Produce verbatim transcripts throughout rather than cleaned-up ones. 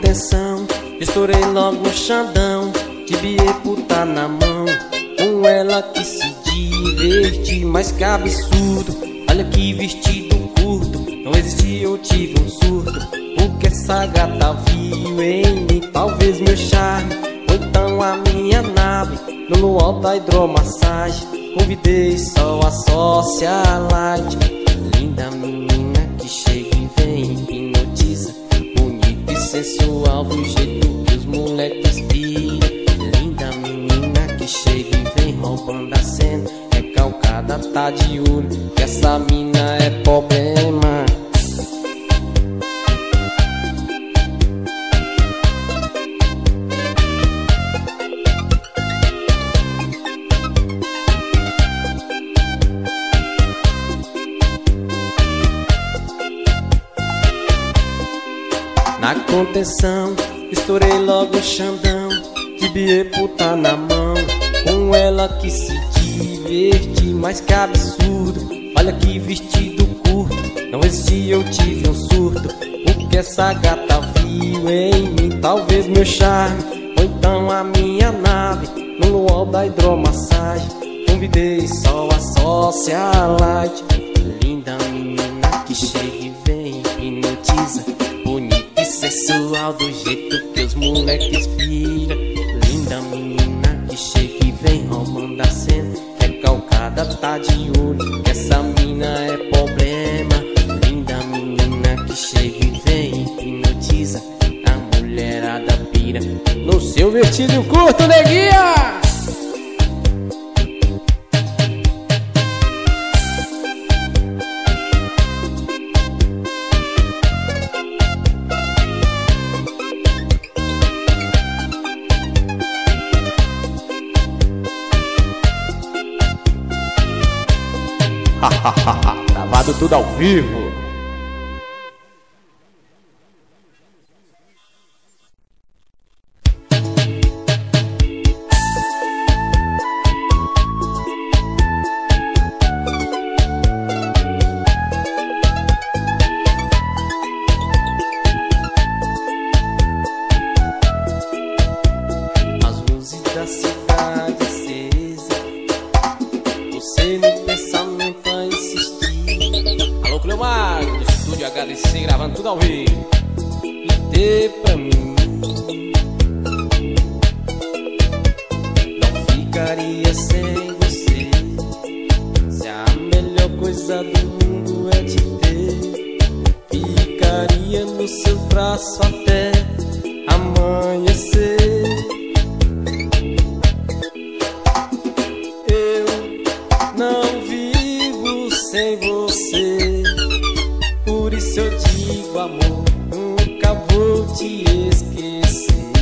contenção, estourei logo no Xandão. Tibiei puta na mão, com ela que se diverti. Mas que absurdo, olha que vestido curto. Não existia, eu tive um surto, porque essa gata viu em mim talvez meu charme, ou então a minha nave. No luau da hidromassagem, convidei só a socialite. Linda menina que chega e vem, hipnotiza, bonita e sensual do jeito que os moleques piram. Linda menina que chega e vem, roubando a cena, recalcada, tá de olho, que essa mina é problema. Na contenção, estourei logo o Xandão. Tibiei puta na mão, com ela que se diverti. Mas que absurdo, olha que vestido curto. Não existia, eu tive um surto, porque essa gata viu em mim talvez meu charme, ou então a minha nave. No luau da hidromassagem, convidei só a socialite. Linda menina que chega e vem, hipnotiza, bonita e sensual do jeito que os moleques pira. Linda menina que chega e vem, roubando a cena, recalcada, tá de olho, que essa mina é problema. Linda menina que chega e vem, hipnotiza, a mulherada pira. No seu vestido curto, neguinha! Gravado tudo ao vivo. As luzes da cidade acesa, você no pensamento a insistir. Alô, Cleomar, no estúdio H D C, gravando tudo ao vivo. E dê pra mim, não ficaria sem você. Se a melhor coisa do mundo é te ter, ficaria no seu braço até amanhecer. Não vivo sem você, por isso eu digo, amor, nunca vou te esquecer.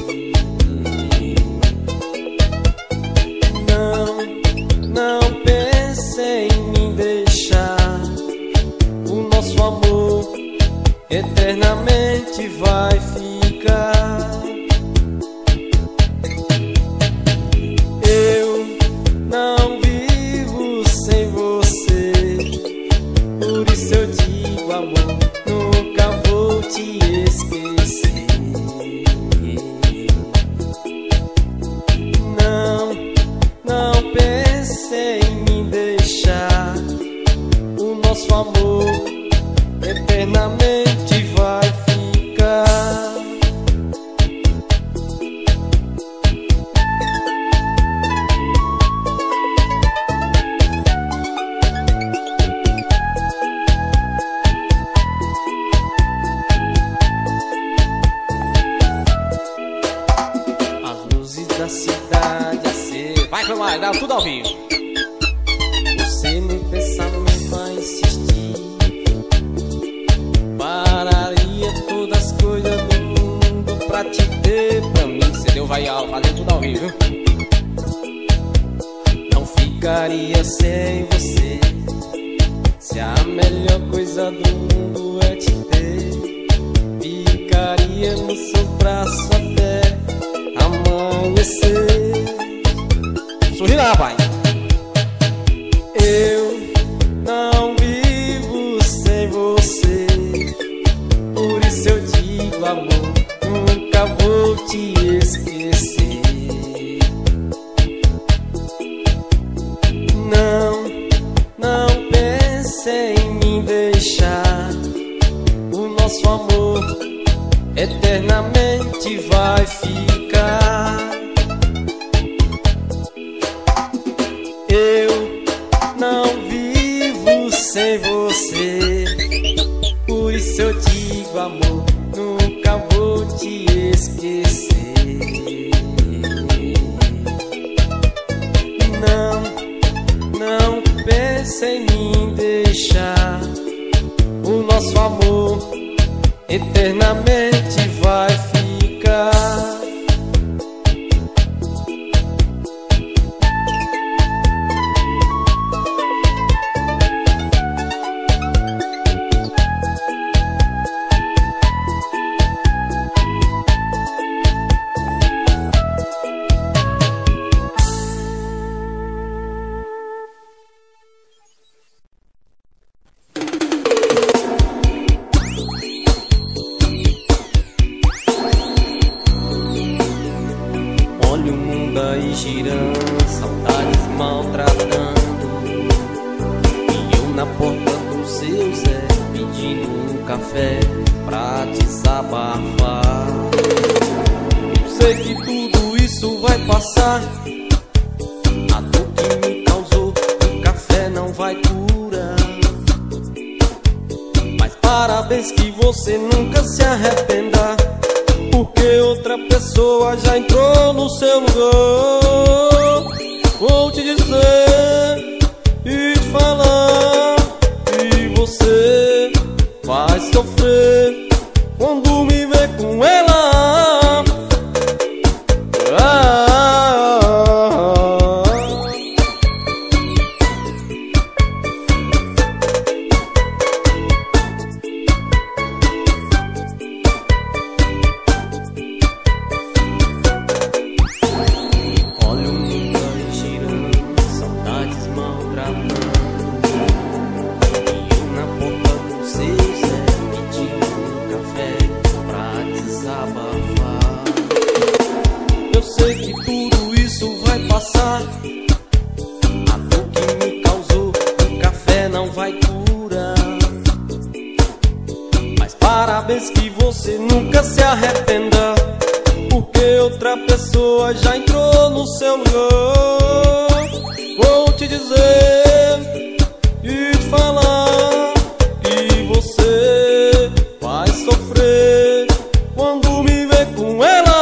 Não, não pense em me deixar. O nosso amor eternamente vai ficar. Eu não vivo sem você, por isso eu digo, amor, nunca vou te esquecer. Não, não pense em me deixar. O nosso amor eternamente vai ficar. Da cidade a ser. Vai, Cleomar, grava tudo ao vivo. Você no pensamento a insistir, pararia todas as coisas do mundo pra te ter pra mim. Você deu vai ao, fazendo tudo ao vivo. Não ficaria sem você. Se a melhor coisa do mundo é te ter, ficaria no seu braço até amanhecer. Sorri lá, rapaz. Eu não vivo sem você, por isso eu digo, amor, eternamente vai ficar. Eu não vivo sem você, por isso eu digo, amor, nunca vou te esquecer. Não, não pense em me deixar, o nosso amor eternamente vai ficar. Girando, saudades maltratando, e eu na porta do seu Zé pedindo um café pra desabafar. Eu sei que tudo isso vai passar, a dor que me causou o café não vai curar. Mas parabéns que você nunca se arrependa, porque outra pessoa já entrou no seu lugar. Vou te dizer e te falar que você vai sofrer quando me ver com ela. Ah, sei que tudo isso vai passar, a dor que me causou o café não vai curar. Mas parabéns que você nunca se arrependa, porque outra pessoa já entrou no seu lugar. Vou te dizer e te falar que você vai sofrer quando me ver com ela.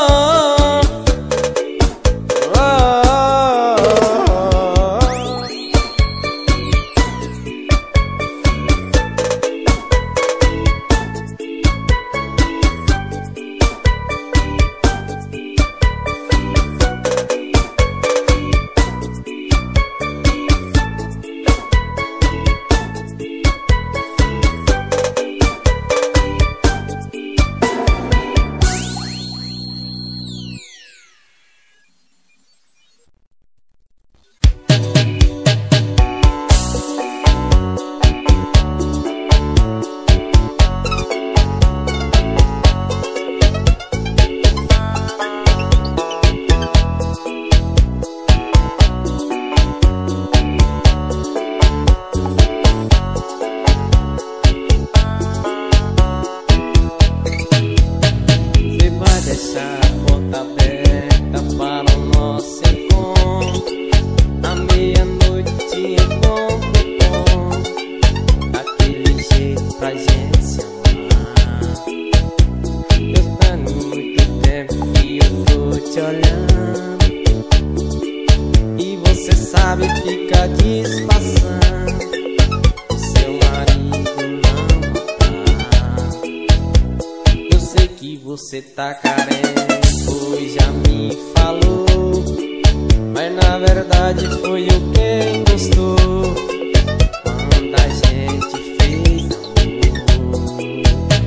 Fica disfarçando, o seu marido não tá. Eu sei que você tá carente, pois já me falou, mas na verdade foi eu quem gostou quando a gente fez amor.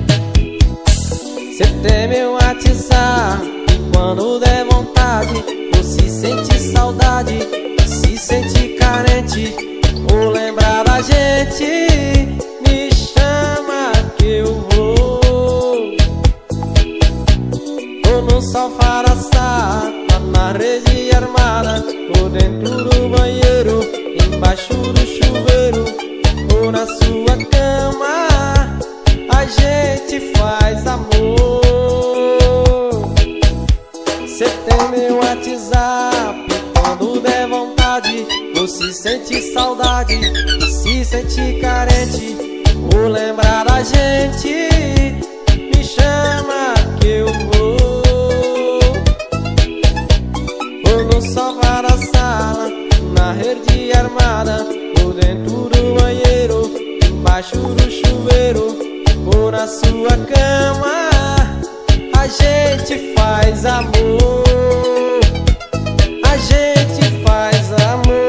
Você tem meu WhatsApp e quando der vontade, ou se sente saudade, se sente carente, ou lembrar da gente, me chama que eu vou. Ou no sofá da sala, na rede armada, ou dentro do banheiro, embaixo do chuveiro, ou na sua cama, a gente faz amor. Cê tem meu WhatsApp, quando der vontade, ou se sente saudade, se sente carente, ou lembrar da gente, me chama que eu vou. Ou no sofá da sala, na rede armada, ou dentro do banheiro, embaixo do chuveiro, ou na sua cama, a gente faz amor, a gente faz amor.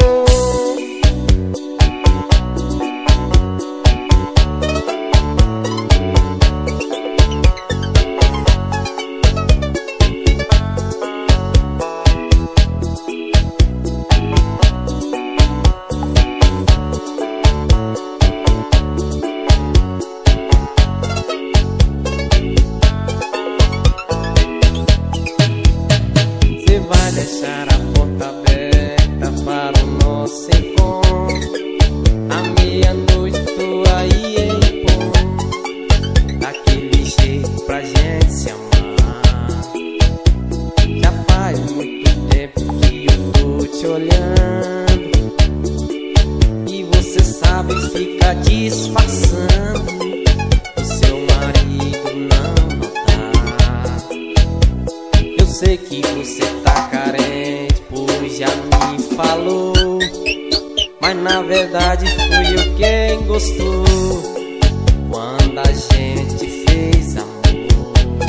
Vai deixar a porta aberta para o nosso encontro. À meia-noite tô aí em ponto, daquele jeito pra gente se amar. Já faz muito tempo que eu tô te olhando, e você sabe ficar disfarçando o seu marido não notar. Eu sei que você tá carente, pois já me falou, mas na verdade fui eu quem gostou quando a gente fez amor.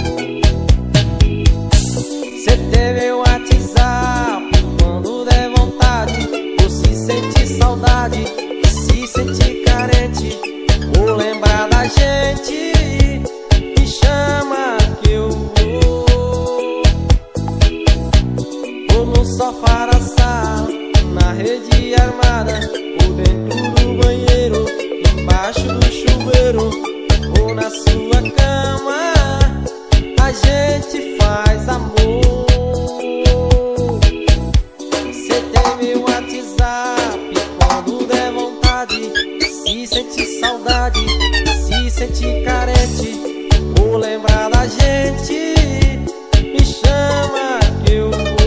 Cê teve o WhatsApp, quando der vontade, ou se sente saudade, se sente carente, ou lembrar da gente, me chama que eu vou. No sofá da sala, na rede armada, ou dentro do banheiro, embaixo do chuveiro, ou na sua cama, a gente faz amor. Cê tem meu WhatsApp, quando der vontade, se sente saudade, se sente carente, ou lembrar da gente, me chama que eu vou.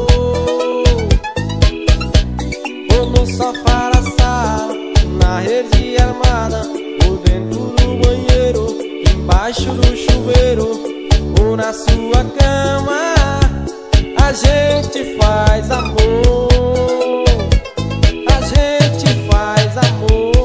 No sofá da sala, na rede armada, ou dentro do banheiro, embaixo do chuveiro, ou na sua cama, a gente faz amor, a gente faz amor.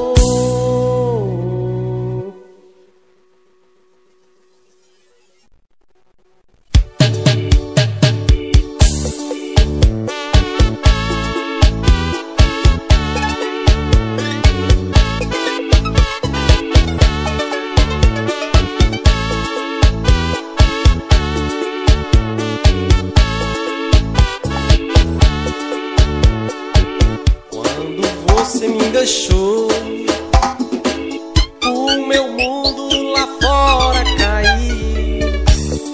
Você me deixou, o meu mundo lá fora cair.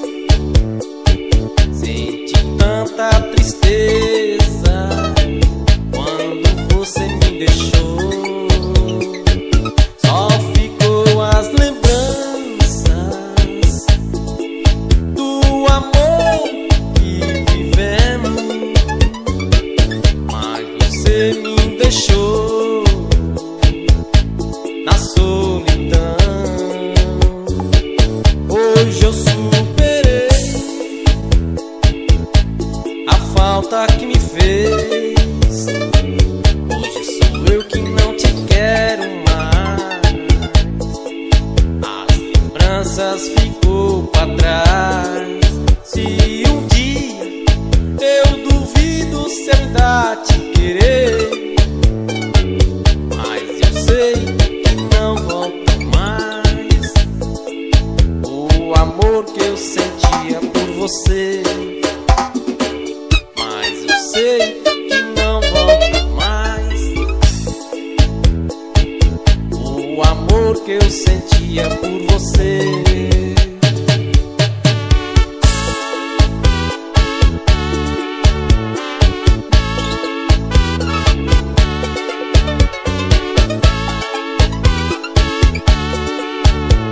Senti tanta tristeza quando você me deixou. Só ficou as lembranças do amor que vivemos, mas você me deixou na solidão. Hoje eu superei a falta que me fez. Hoje sou eu que não te quero mais. As lembranças ficou pra trás. Se um dia eu duvido se eu ainda te querer, mas eu sei que não volta mais o amor que eu sentia por você. Mas eu sei que não volta mais o amor que eu sentia por você.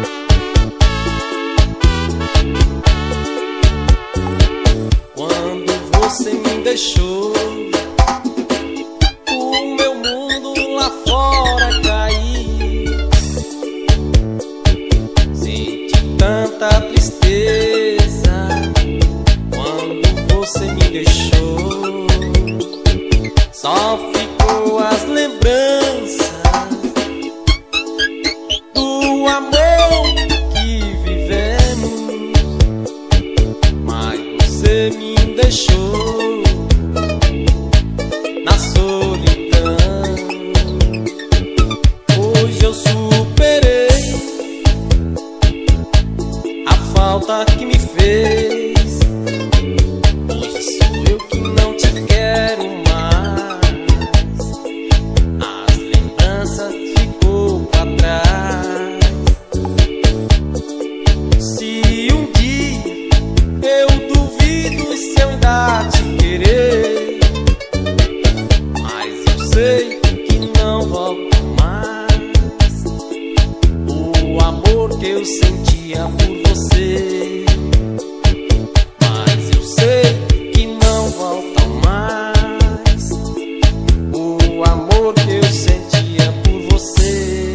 Quando deixou, o meu mundo lá fora cair. Senti tanta tristeza quando você me deixou. Só ficou as lembranças do amor que vivemos, mas você me deixou na solidão. Hoje eu superei a falta que me fez. Hoje sou eu que não te quero mais. As lembranças ficou pra trás. Se um dia eu duvido se eu ainda te querer, mas eu sei que não volta mais o amor que eu sentia por você. Mas eu sei que não volta mais o amor que eu sentia por você.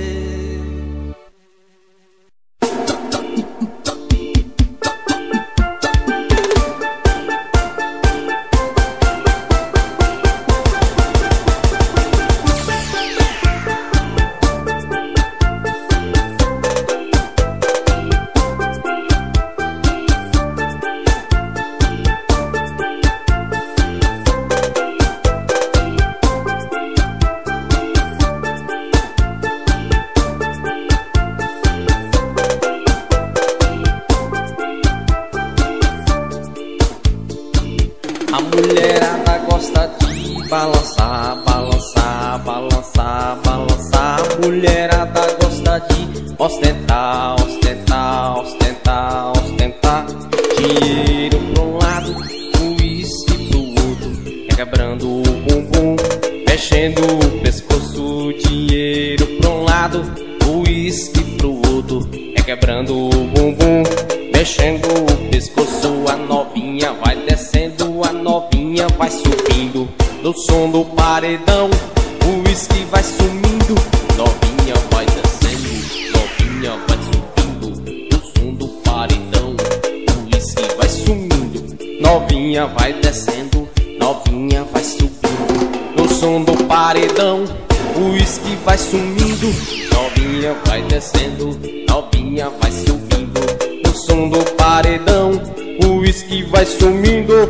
A mulherada gosta de balançar, balançar, balançar, balançar. A mulherada gosta de ostentar, ostentar, ostentar, ostentar. Dinheiro pra um lado, uísque pro outro, é quebrando o bumbum, mexendo o pescoço. Dinheiro pra um lado, uísque pro outro, é quebrando o bumbum, mexendo o pescoço. A novinha vai descendo, a novinha vai subindo, no som do paredão o uísque vai sumindo. Novinha vai descendo, novinha vai subindo, no som do paredão o uísque vai sumindo. Novinha vai descendo, novinha vai subindo, no som do paredão o uísque vai sumindo. Novinha vai descendo, novinha vai subindo, no som do paredão o uísque vai sumindo.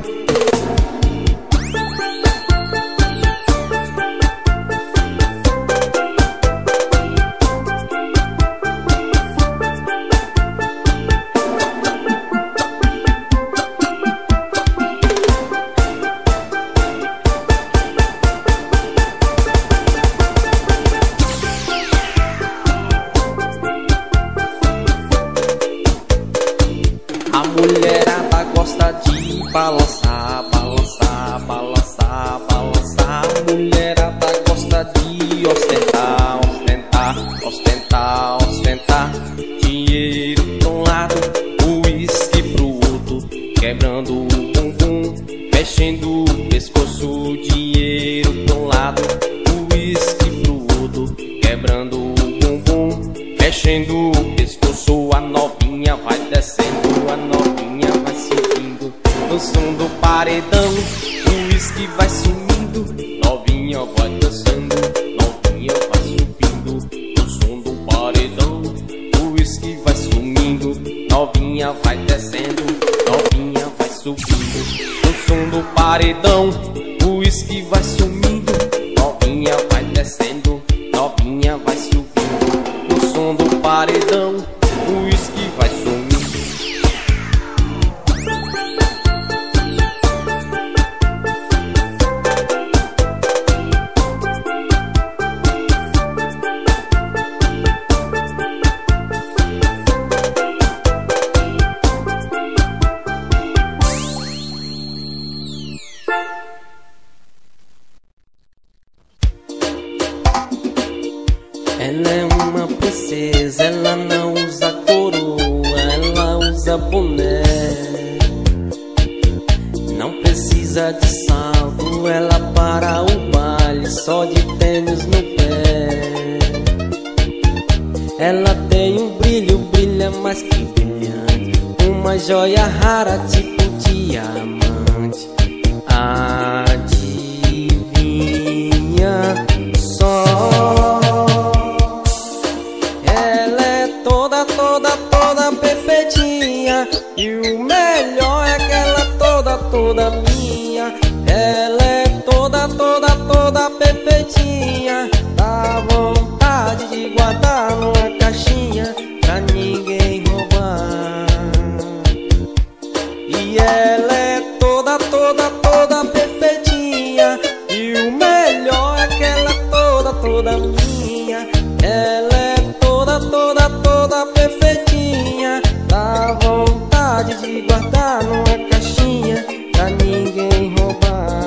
A mulherada gosta de balançar, balançar, balançar, balançar. A mulherada gosta de ostentar, ostentar, ostentar, ostentar. Dinheiro pra um lado, uísque pro outro, quebrando o bumbum, mexendo o pescoço. Dinheiro pra um lado, uísque pro outro, quebrando o bumbum, mexendo o pescoço. A novinha vai descendo, a novinha vai subindo, no som do paredão o uísque vai sumindo. Novinha vai descendo, novinha vai subindo, no som do paredão o uísque vai sumindo. Novinha vai descendo, novinha vai subindo, no som do paredão o uísque vai sumindo. Novinha vai descendo, novinha vai subindo, no som do paredão o uísque vai sumindo. Ela é uma princesa, ela não usa coroa, ela usa boné. Não precisa precisa de salto, ela para o baile só de tênis no pé. Ela tem um brilho, brilha mais que brilhante, uma joia rara tipo diamante. Adivinha só, ela é toda, toda, toda perfeitinha, e o melhor é que ela é toda, toda minha. Ela é toda, toda, toda perfeitinha, dá vontade de guardar numa caixinha pra ninguém roubar. E ela é toda, toda, toda perfeitinha, e o melhor é que ela é toda, toda minha. Ela é toda, toda, toda perfeitinha, dá vontade de guardar numa caixinha pra ninguém roubar.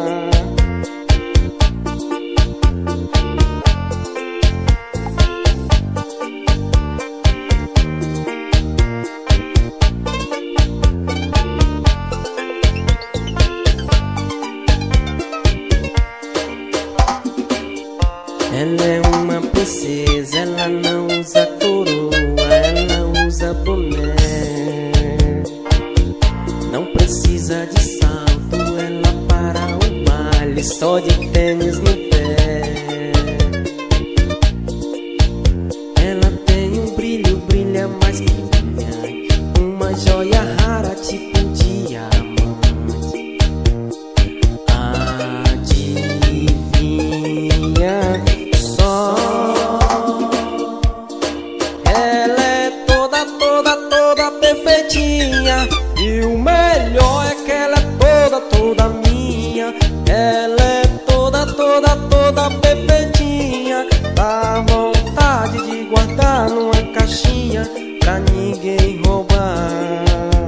Ela é uma princesa, ela não usa coroa, ela usa boné. Não precisa de salto, ela para o baile só de tênis no pé. Ela tem um brilho, brilha mais que brilhante, uma joia rara tipo diamante. Adivinha só, ela é toda, toda, toda perfeitinha, e o melhor é que ela é toda, toda minha. Ela é toda, toda, toda perfeitinha, dá vontade de guardar numa caixinha pra ninguém roubar.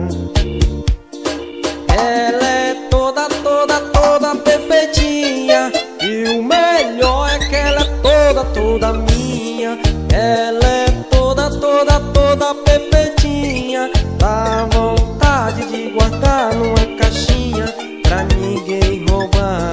Ela é toda, toda, toda perfeitinha, e o melhor é que ela é toda, toda minha. Ela é toda, toda, toda perfeitinha, dá vontade de guardar numa caixinha pra ninguém roubar.